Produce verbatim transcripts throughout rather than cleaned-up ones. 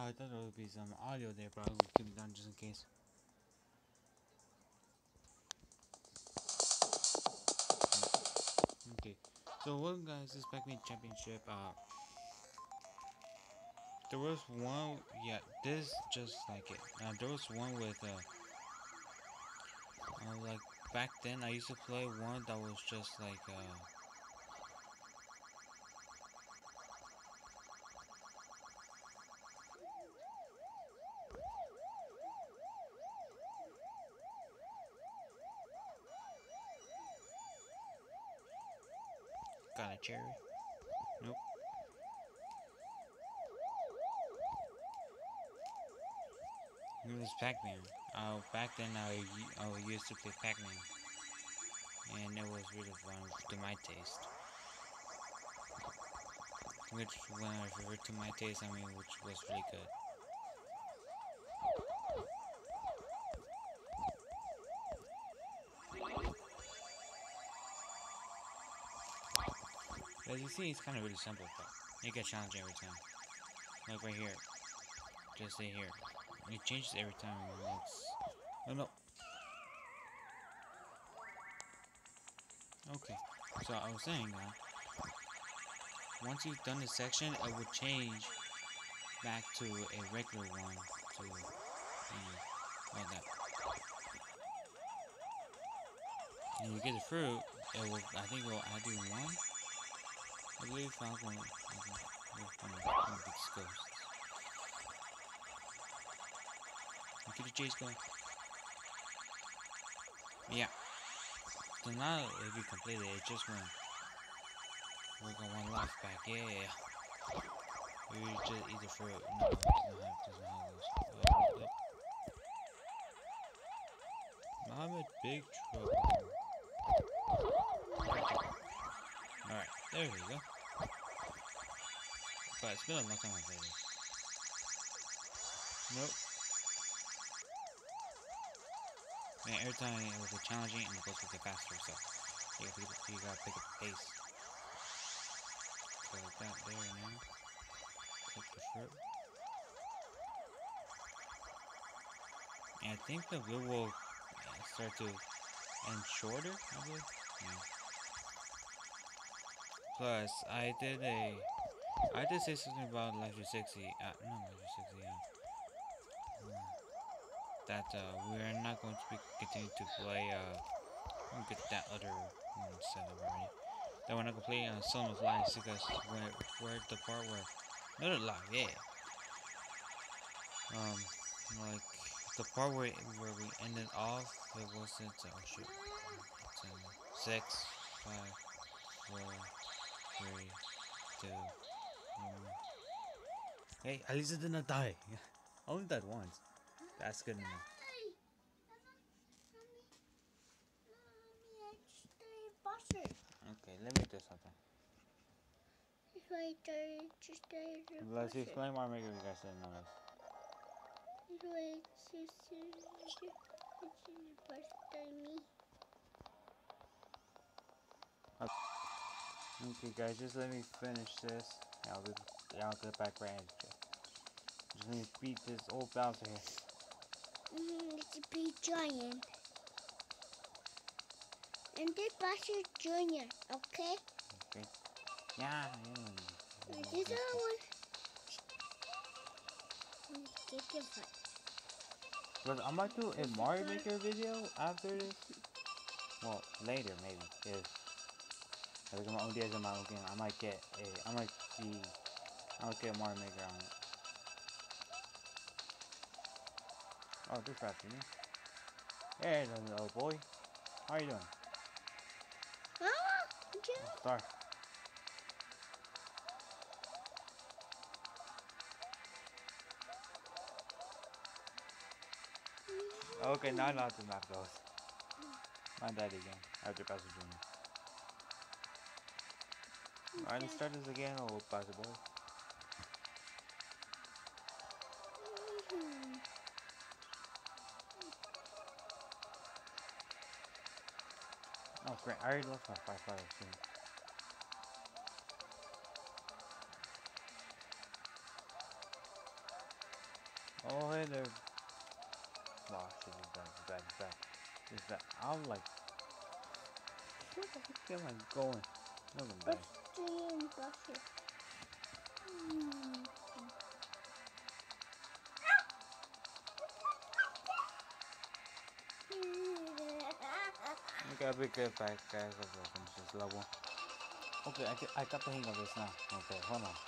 I thought there would be some audio there, but I will keep it down just in case. Okay, so welcome guys, this Pacman Championship. Uh, there was one, yeah, this just like it. Uh, there was one with, uh, uh, like back then I used to play one that was just like, uh, got a cherry. Nope. It was Pacman. Uh, back then I, I used to play Pacman, and it was really fun to my taste. Which, when I refer to my taste, I mean which was really good. As you see, it's kind of really simple, but it gets challenging every time. Like right here, just stay here. It changes every time. It's oh no. Okay, so I was saying that once you've done this section, it will change back to a regular one to you know, like that. And you get the fruit, it will. I think it will add you one. I believe I'm going. I'm going to this ghost. Get the chase going. Yeah. So now if you completed it, it just went. We got one life back. Yeah. You just eat the fruit. No, it doesn't have, doesn't have those. Uh, I'm in big trouble. Alright, there we go. But it's been a long time I played this. Nope. Man, every time it will get challenging and the boss will get faster, so you gotta pick up, you gotta pick up the pace. So like that there now. Click the fruit. And I think the wheel will start to end shorter, I believe. Yeah. Plus, I did a, I did say something about Life three sixty. Uh, no, Life three sixty. Uh, that uh, we're not going to be continuing to play. Uh, let me get that other one set up already. That we're not gonna play uh, Son of Lies because we're, we're at the part where another life, yeah. Um, like the part where where we ended off, it wasn't. Oh shoot. It's, uh, six, five, four, three, two, one. Hey, at least it did not die. Only died once. That's good enough. Okay, let me do something. Let's see, explain more. Maybe you guys didn't know this. Okay, guys, just let me finish this. And I'll, be, I'll get back right into it. Just let me beat this old Bowser here. Mm, it's a big giant. And this Bowser Junior, okay? Okay. Yeah, yeah. And this other one. Get the fun. But I might do a Mario Maker video after this. Well, later maybe. If I look at my own ideas on my own game, I might get a. I might be. I might get a Mario Maker on it. Oh, this faster, you know? Hey, little boy. How are you doing? Ah, Oh, start. Okay, now I know how this map goes. My daddy again. After Bowser Junior Alright, let's start this again. Oh, Bowser boy. Oh, great. I already lost my five fire soon. Oh, hey there. Oh, shit, he's back, he's back, he's back. He's back. I'm like, where the heck am I going? No, I'm back. Australian buses. Mm. Okay, I'll be good back, guys. Let's go finish this level. Okay, I, get, I got the hang of this now. Okay, hold on.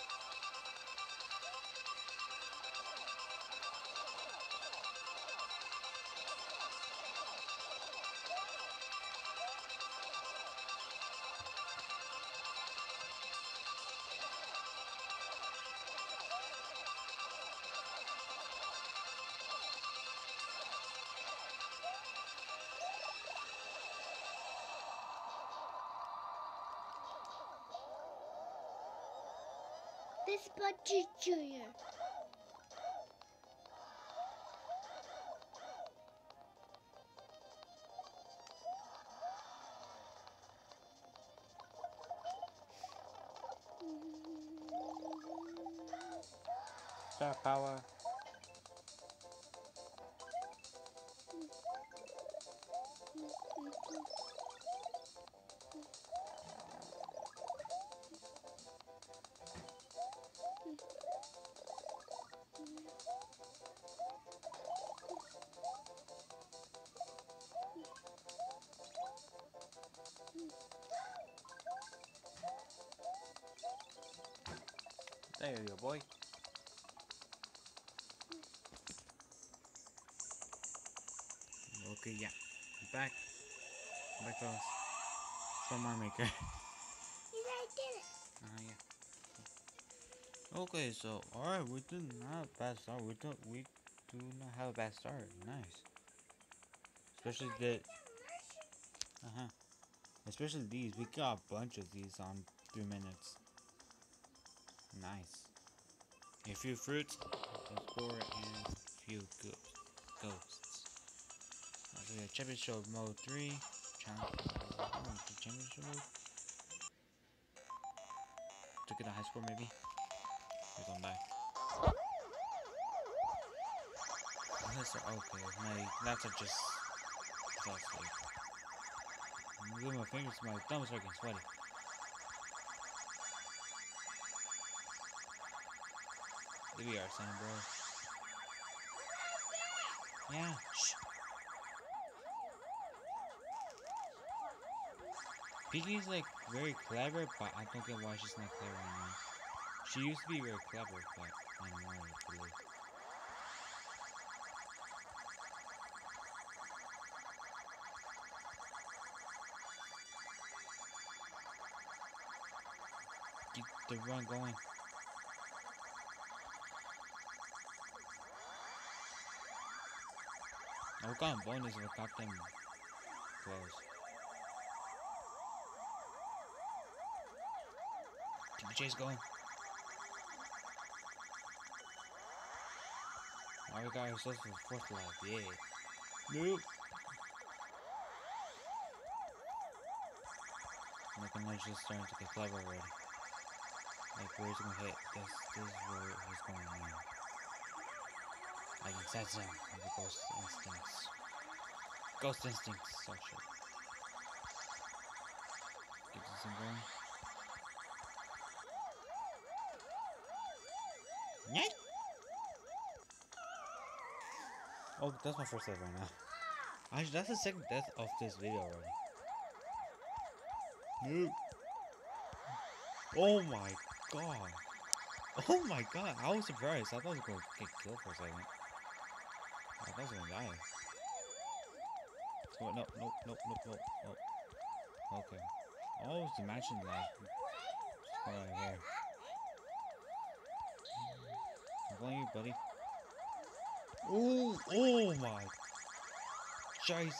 This Budgie Junior Star power. There you go, boy. Okay, yeah. I'm back. I'm back, fellas. From my maker. Yes, I did it. Uh, yeah. Okay, so alright, we do not bad start. We do we do not have a bad start. Nice. Especially the uh huh. Especially these. We got a bunch of these on three minutes. Nice. A few fruits, a score, and a few ghosts. Ghosts. Uh, so yeah, championship mode three. Challenge. Oh, the championship mode. To get a high score, maybe. Please don't die. That's okay. My laptop just fell asleep. I'm moving my fingers to my thumbs so I can sweat it. There we are, son, bro. Yeah. Shh. Piggy's like very clever, but I don't get why she's not clever anymore. She used to be very clever, but not anymore, I believe. Keep the run going. I would got a bonus if I got them close. Keep the chase going. Now we got ourselves for fourth life, yeah. Nope. Making lunch is starting to get clever already. Like, where's he gonna hit? This, this is where he's going now. I can sense him with the ghost instincts. Ghost instincts, so shit. Get this thing going. Yay! Oh, that's my first death right now. Actually, that's the second death of this video already. Nope. Oh my god. Oh my god, I was surprised. I thought I was gonna get killed for a second. I thought I was gonna die. Oh, no, no, no, no, no, no. Okay. Oh, it's imagine that. Right here. I'm playing you, buddy. Oh, oh my. Jesus.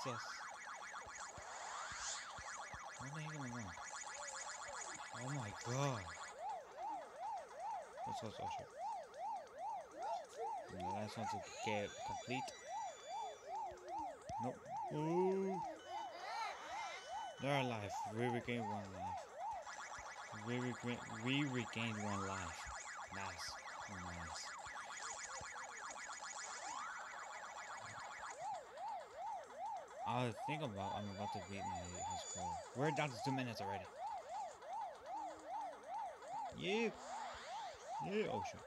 Where the heck am I going? Oh my god. Let's go, social. And the last one to get complete. Nope. Ooh. They're alive. We regained one life. We, regain, we regained one life. Nice. Oh, nice. I think about I'm about to beat my high school. We're down to two minutes already. Yeah. Yeah. Oh shit.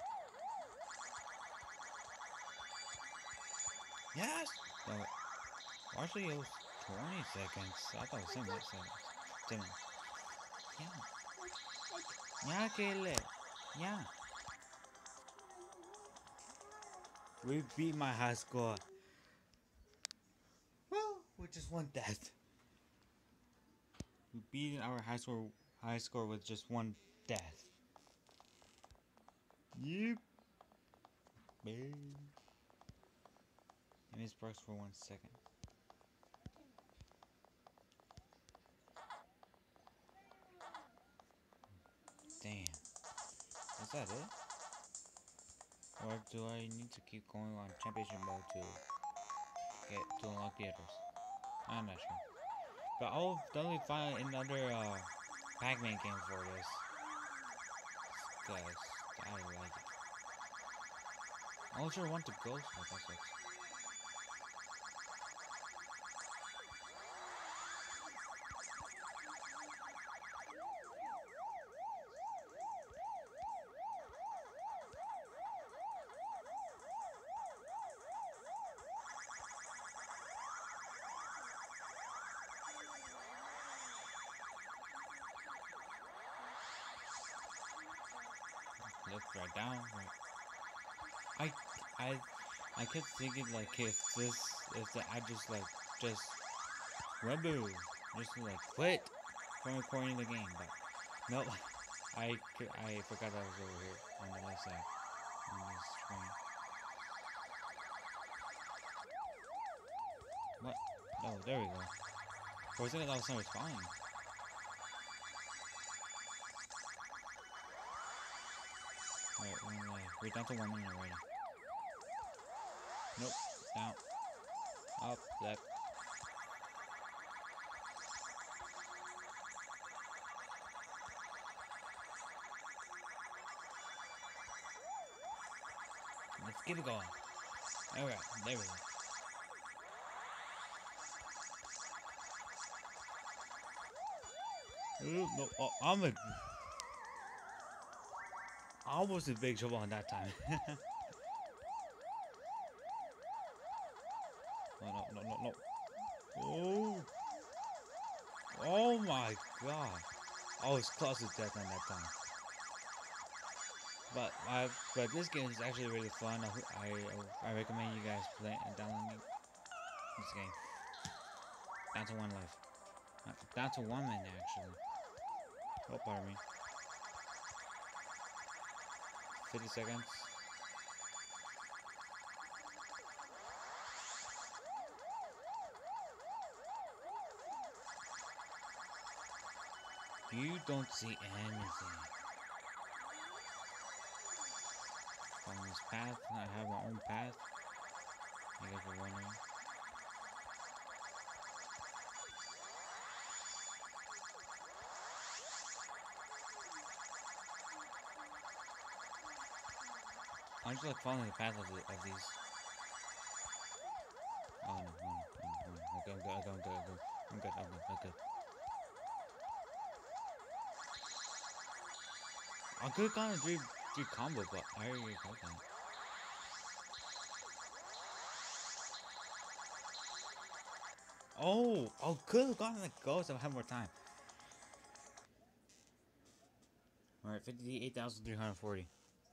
Yes. Oh, actually, it was twenty seconds. I thought it was ten minutes. ten minutes. Yeah. Yeah, Caleb. Yeah. We beat my high score. Well, with just one death. We beat our high score high score with just one death. Yep. Let me sparks for one second. Damn. Is that it? Or do I need to keep going on championship mode to get to unlock the others? I'm not sure. But I'll definitely find another uh, Pacman game for this. Because I like it. I also want to go, so that sucks. Look right down. Right. I, I, I kept thinking like if this, if that I just like just Webu, just like quit from recording the game, but nope. I I forgot I was over here on the left side on this screen. What? Oh, there we go. For a second, that was not responding. Alright, one life. We're down to one minute already. Nope. Down. Up. Left. Let's keep it going. Alright, there we go. Ooh, no, oh, I'm a. I was in big trouble on that time. No, no, no, no, no. Oh. Oh my god. I was close to death on that time. But I, but this game is actually really fun. I, I, I recommend you guys play and downloading this game. Down to one life. Uh, down to one minute actually. Oh, pardon me. fifty seconds. You don't see anything. On this path, I have my own path. I guess you're wondering. I'm just like following the path of, the, of these. Oh no, oh no, oh no, oh no. Okay, I'm good, I'm good, I'm good, I'm good. I'm good, I'm good, I'm good. I could have gone a three, three combo, but I already got that. Oh, oh, could have gotten the ghost if I had more time. Alright, fifty-eight thousand three hundred forty.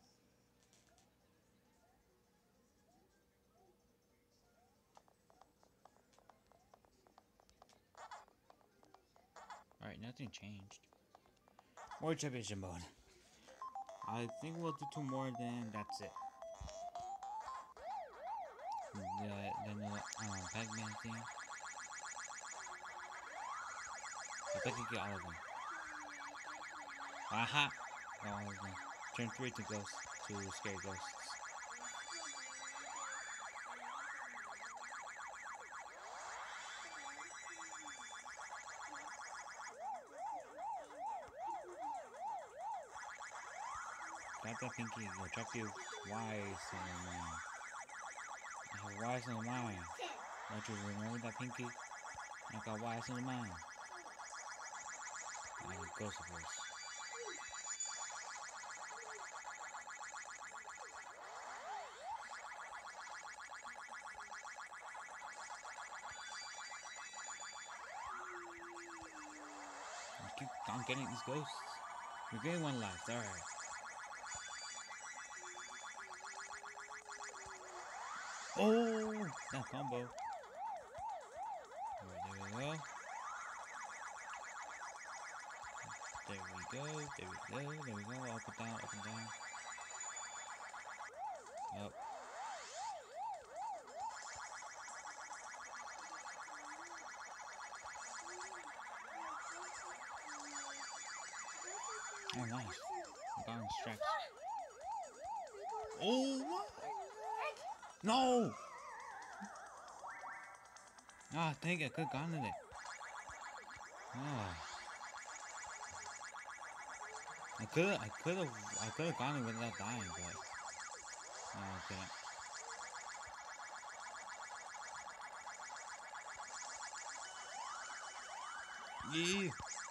Alright, nothing changed. More championship mode. I think we'll do two more, then that's it. The, then the um, Pacman thing. I bet you get all of them. Aha! Got all of them. Turn three to ghosts, to scary ghosts. Got that pinky, go drop you wise and mine. I have wise and mine. Don't you remember that pinky? I got wise in the mind. I a ghost of yours. You keep on getting these ghosts. You're getting one life, alright. Oh! That combo. Alright, there we go. There we go, there we go, there we go. Up and down, up and down. Up. Oh, nice. I got him stretched. Oh my! No! Ah, dang it, I could have gotten it. Oh. I could have, I could have, I could have gone it without dying, but no, I couldn't. Yeah.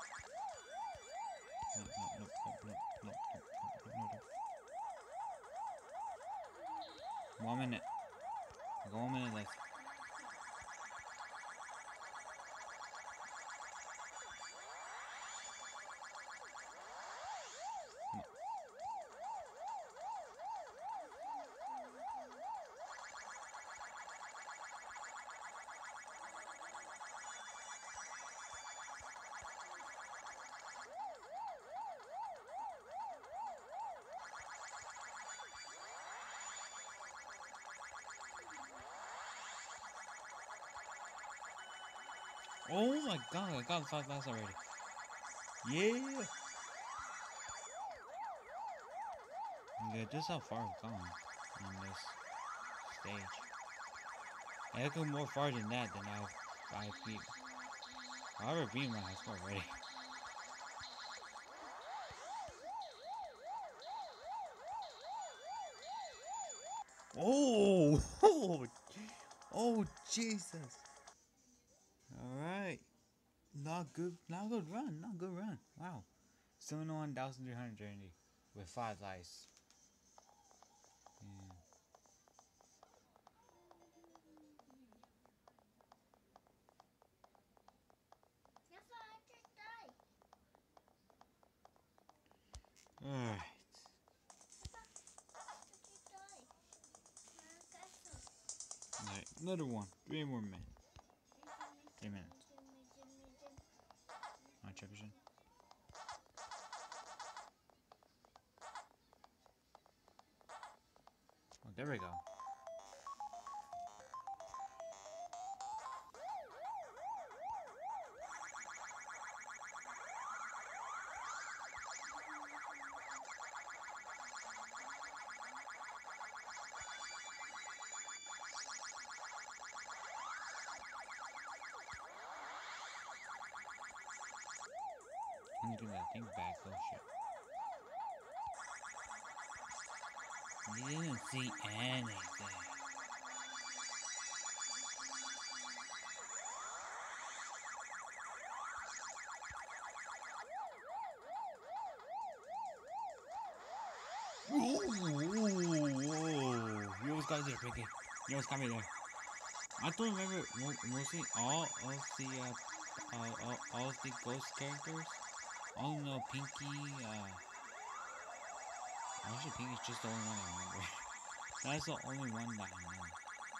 No, no, no, no, no, no, no, no, no. One minute. I got one minute left. Oh my god, I got five lives already. Yeah! Yeah, this is how far I've gone on this stage. I could go more far than that than I've, I've beat. I've ever beaten my high score already. Oh! Oh! Oh, Jesus! Alright. Not good, not good run, not good run. Wow. seventy-one thousand three hundred journey with five lives. Yeah. Alright. Alright, another one. Three more minutes. Three minutes. On championship. Oh, there we go. I'm gonna do that thing back. Oh shit. You didn't see anything. Ooh, ooh, ooh. You almost got me there, Pinky. You almost got me there. I don't remember mo mostly all of the uh, uh, all, all of the ghost characters. I only know Pinky. Uh, actually, Pinky's just the only one I remember. That's the only one that I know.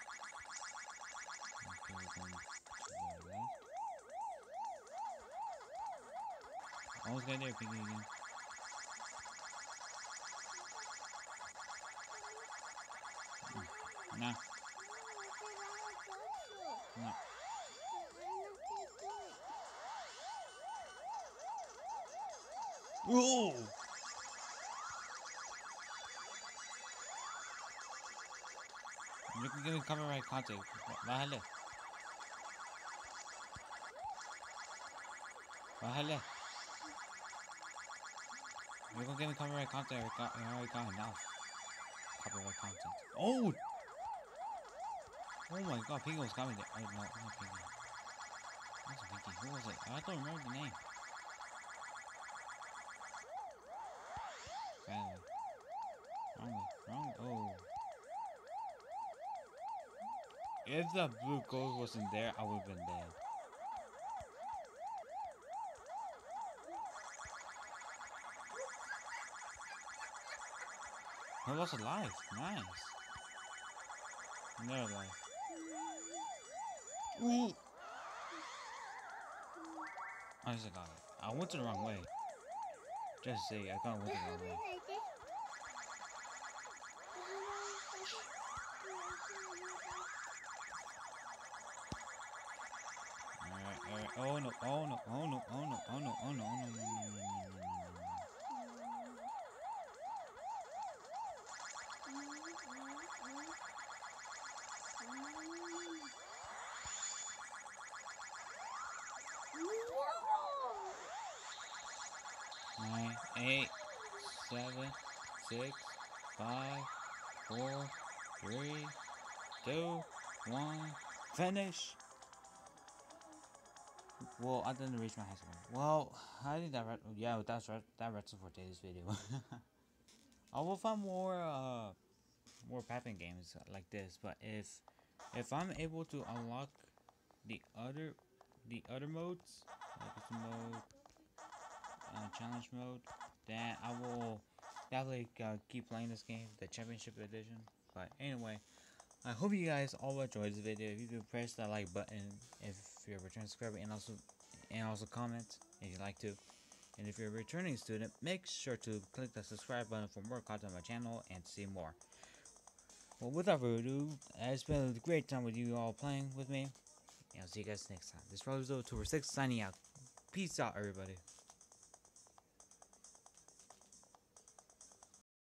Okay, we're going to the left. Almost got there, Pinky again. Mm. No. No. Whoa! You can give me copyright content. Bájale. Bájale. You can give me copyright content. I already got enough copyright content. Oh! Oh my god, Pinky was coming there. Oh no, not Pinky. That's Pinky. Who was it? I don't remember the name. Badly. Wrong way. Wrong. Oh. If the blue gold wasn't there, I would have been dead. I was alive. Nice. Another life. Ooh. I just got it. I went to the wrong way. Just say I got went to the wrong way. Alright, alright. Oh no, oh no, oh no, oh no, oh no, oh no, oh no, no, no, no, no, no, no, no, no. Nine, eight, seven, six, five, four, three, two, one. Finish. Well, I didn't reach my high score. Well, I think that yeah, that's right. That wraps up for today's video. I will find more uh more Pacman games like this, but if if I'm able to unlock the other the other modes, like this mode, uh, challenge mode, then I will definitely uh, keep playing this game, the championship edition. But anyway, I hope you guys all enjoyed this video. If you could press that like button if you're a return subscriber, and also and also comment if you'd like to. And if you're a returning student, make sure to click the subscribe button for more content on my channel and to see more. Well, without further ado, it's been a great time with you all playing with me. And I'll see you guys next time. This is Rose two four six signing out. Peace out, everybody.